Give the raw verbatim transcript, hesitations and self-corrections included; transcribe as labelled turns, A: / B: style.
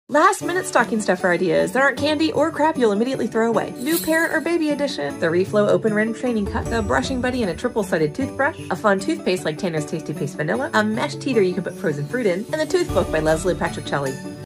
A: Last minute stocking stuffer ideas that aren't candy or crap you'll immediately throw away. New parent or baby edition, the Reflow Open Rim Training Cup, the Brushing Buddy and a triple-sided toothbrush, a fun toothpaste like Tanner's Tasty Paste Vanilla, a mesh teeter you can put frozen fruit in, and the Tooth Book by Leslie Patrick Kelly.